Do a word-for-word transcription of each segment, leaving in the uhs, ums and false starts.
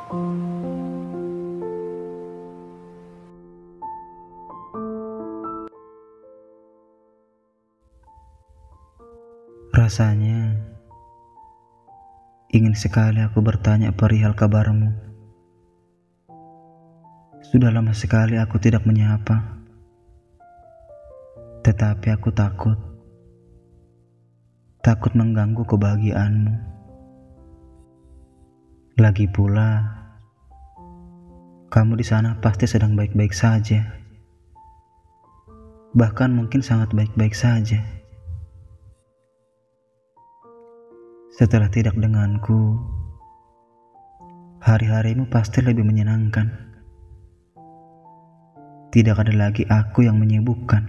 Rasanya ingin sekali aku bertanya perihal kabarmu. Sudah lama sekali aku tidak menyapa, tetapi aku takut, takut mengganggu kebahagiaanmu. Lagi pula, kamu di sana pasti sedang baik-baik saja, bahkan mungkin sangat baik-baik saja. Setelah tidak denganku, hari-harimu pasti lebih menyenangkan. Tidak ada lagi aku yang menyibukkan.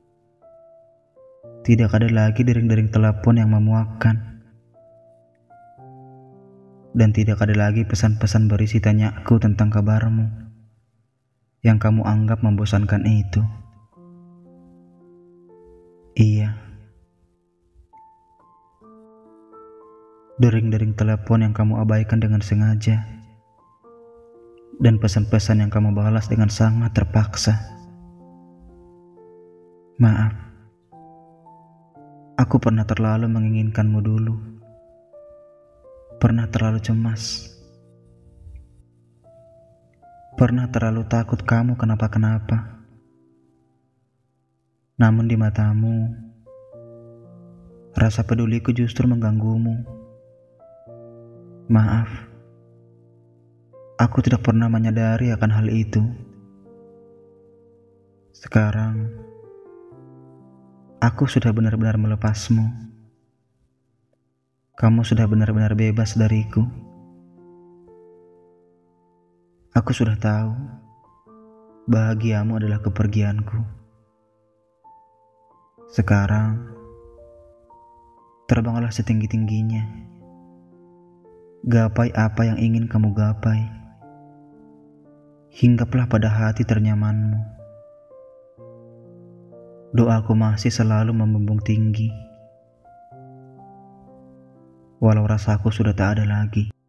Tidak ada lagi dering-dering telepon yang memuakkan. Dan tidak ada lagi pesan-pesan berisi tanyaku tentang kabarmu yang kamu anggap membosankan itu. Iya, dering-dering telepon yang kamu abaikan dengan sengaja, dan pesan-pesan yang kamu balas dengan sangat terpaksa. Maaf, aku pernah terlalu menginginkanmu dulu. Pernah terlalu cemas. Pernah terlalu takut kamu kenapa-kenapa. Namun di matamu, rasa peduliku justru mengganggumu. Maaf, aku tidak pernah menyadari akan hal itu. Sekarang, aku sudah benar-benar melepasmu. Kamu sudah benar-benar bebas dariku. Aku sudah tahu, bahagiamu adalah kepergianku. Sekarang, terbanglah setinggi-tingginya. Gapai apa yang ingin kamu gapai. Hinggaplah pada hati ternyamanmu. Doaku masih selalu membumbung tinggi, walau rasaku sudah tak ada lagi.